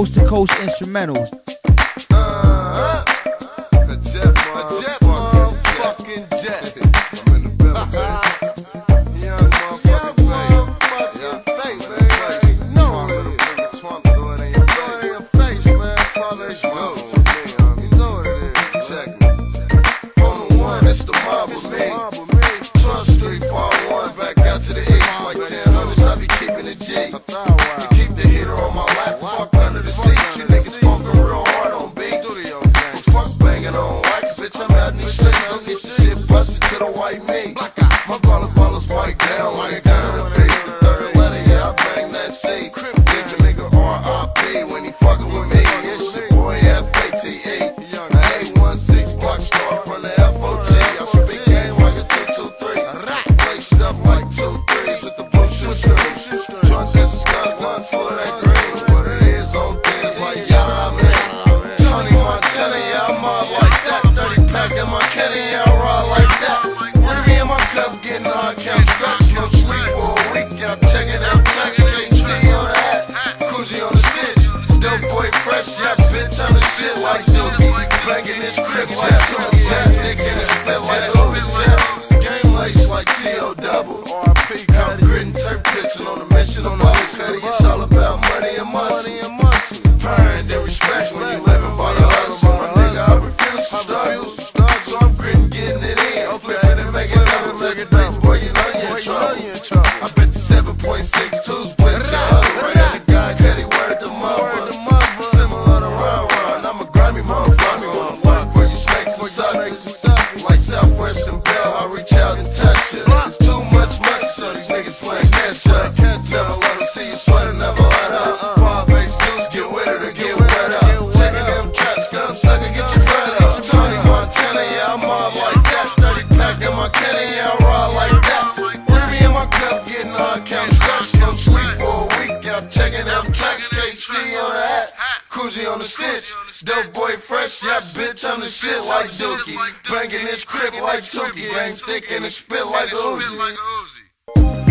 coast to coast instrumentals. Fucking jet. I'm in the building. Young motherfucking face, man. No, throw it in your face, man. Let's go. You know what it is. Check me. On the one, it's the mob with me. 12th Street, far one, back out to the east. Like 1000s, I be keeping it G. To keep the heater on my lap, fuck under the seat. You niggas smoking real hard on beats. Fuck banging on wax, bitch. I'm out in these streets. Go get your shit busted to the white meat. My ballers white down, like down to the beat. The third letter, yeah, I bang that C. Give a nigga R.I.P. when he fucking with me. It's your boy F.A.T.E. I 816 block star from the F.O.G. I spit game like a 223. Laced up like 2 3s with the bullshit strings. Drunk as a skunk, guns full of that green. What it is on things like yada, I mean. Tony Montana, yeah, I'm mob like that. 30 pack in my Kenny, yeah, I ride like that. With me in my cup, getting hard count scratch. No sleep for a week, I'm checking out text. KC on the hat, Coogee on the stitch. Still boy fresh, yeah, bitch, I'm the shit like Dookie. Banging this crib, jazz, dick in the spit like Uzi. Game lace like T.O. double. R.P. Come gritting, turf pitching on a mission on the bubble cutty. It's all about money and muscle. Power and then respect when you living by the hustle. My nigga, I refuse to struggle. So I'm gritting, getting it in. I'm flipping and making double. Take a base, boy, you know you're in trouble. I bet the 7.62 split your other. Ran the guy, Cuddy, word the mother. Similar to Ron. I'm a grimy motherfucker. Fuck where you snakes and suckers. Like Southwestern Bell, I reach out and touch it. It's too much, so these niggas playing catch up. Never let them see you sweating, never let up. Bar base dudes, get with it or get wet up. Checking them traps, scum sucker, get your bread up. Tony Montana, yeah, I'm mob like that. 30 pack in my Kenny, yeah, I ride like that. With me in my cup, getting hard count scratch. No sleep for a week, out checking them tracks. KC on the hat, Coogee on the stitch. Dope boy fresh, yeah, bitch, I'm the shit like Dookie. Banging this crib like Tookie. Bang thick and it spit like Uzi.